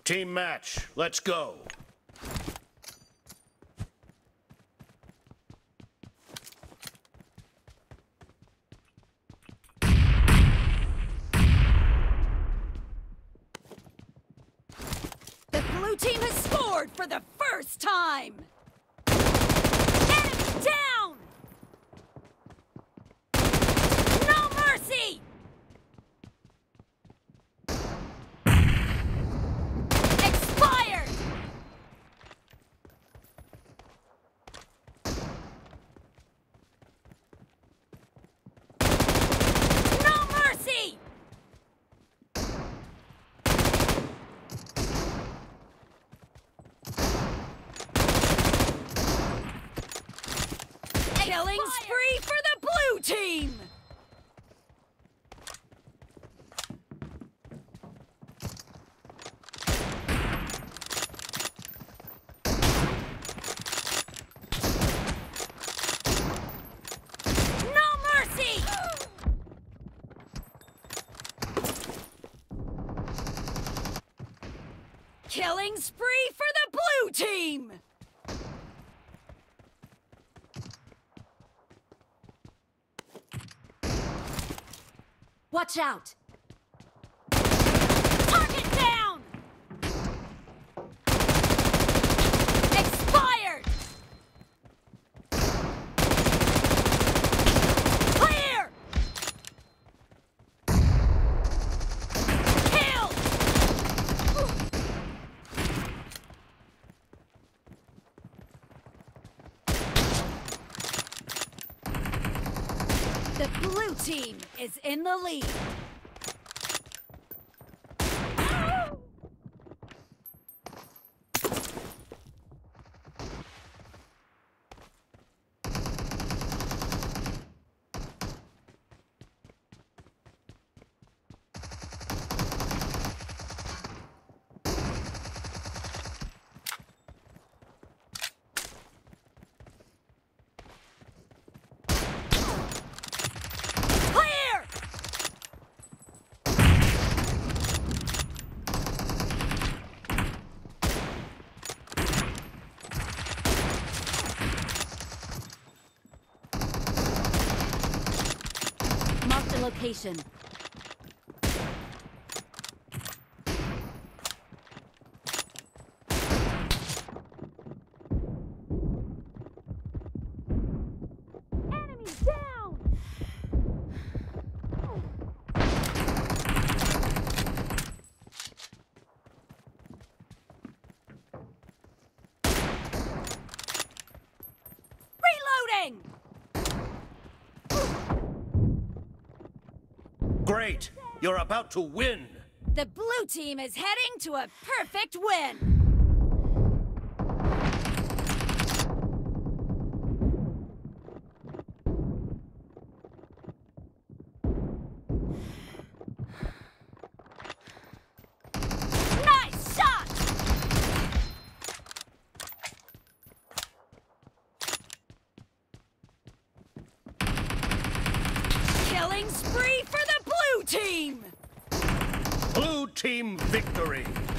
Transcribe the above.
Team match, let's go. The blue team has scored for the first time! Enemy down! No mercy! Expired! No mercy! Killing spree for the blue team! No mercy! Killing spree for the blue team! Watch out! Target down! Expired! Clear! Kill! The blue team is in the lead. Clear! Mark the location. Enemy down! Reloading! Great! You're about to win! The blue team is heading to a perfect win! Nice shot! Killing spree for the blue team! Blue team victory!